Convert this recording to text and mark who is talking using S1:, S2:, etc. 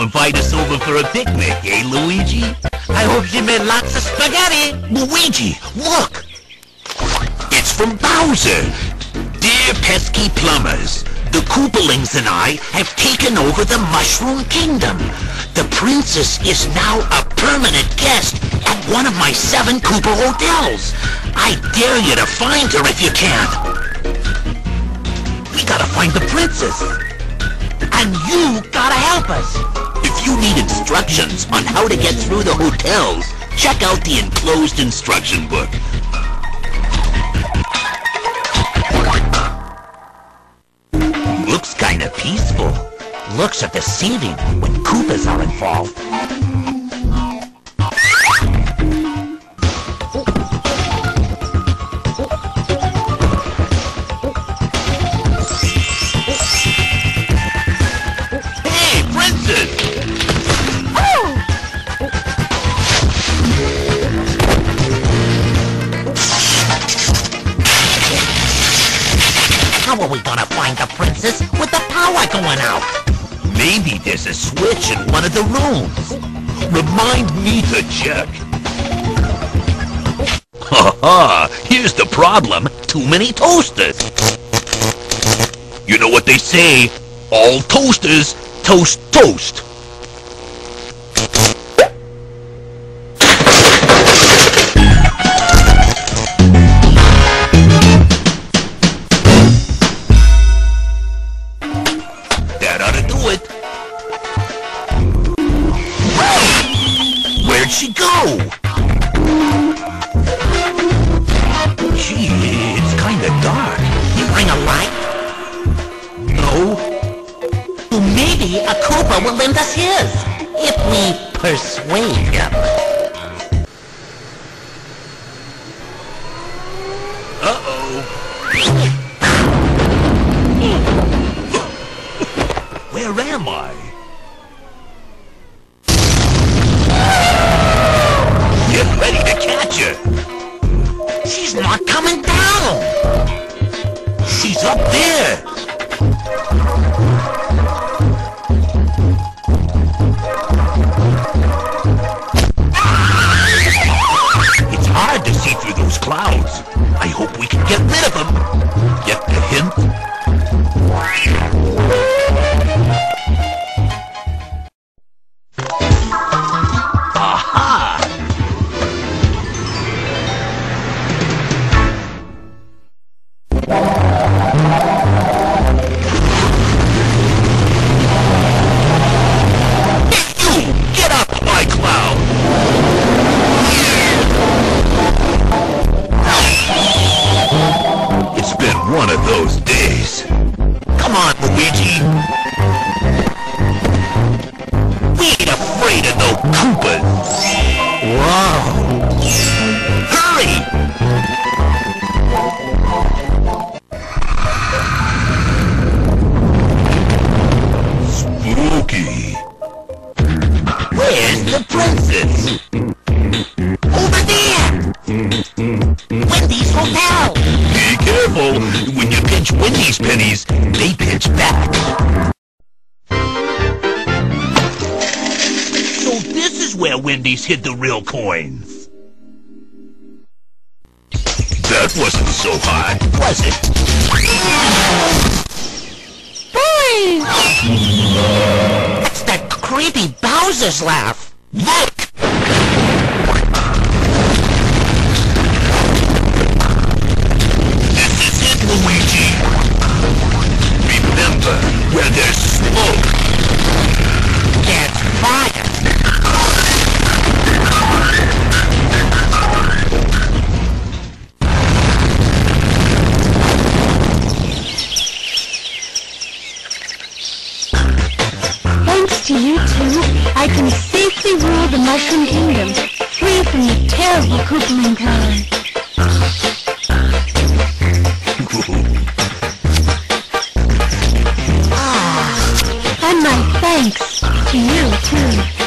S1: invite us over for a picnic, eh, Luigi?
S2: I hope she made lots of spaghetti.
S1: Luigi, look! It's from Bowser! Dear pesky plumbers, the Koopalings and I have taken over the Mushroom Kingdom. The princess is now a permanent guest at one of my 7 Koopa hotels. I dare you to find her if you can. We gotta find the princess. And you gotta help us. If you need instructions on how to get through the hotels, check out the enclosed instruction book. Looks kinda peaceful. Looks are deceiving when Koopas are involved. Hey, Princess! How are we gonna find the princess with the power going out? Maybe there's a switch in one of the rooms. Remind me to check. Ha ha! Here's the problem. Too many toasters. You know what they say? All toasters toast toast. That ought to do it. Where'd she go? Gee, it's kinda dark. You bring a light? No. Well, maybe a Koopa will lend us his, if we persuade him. Uh-oh. Where am I? Get ready to catch her! She's not coming down! She's up there! It's hard to see through those clouds. I hope we can get rid of them. Get the hint? One of those days. Come on, Luigi. We ain't afraid of no Koopas. Whoa. Hurry! Spooky. Where's the princess? Over there! Wendy's Hotel! Be careful! When you pinch Wendy's pennies, they pinch back. So this is where Wendy's hid the real coins. That wasn't so hard, was it? Boy! That's that creepy Bowser's laugh. Look! Luigi! Remember, where there's smoke, there's fire!
S3: Thanks to you two, I can safely rule the Mushroom Kingdom, free from the terrible Koopaling power. And my thanks to you, too.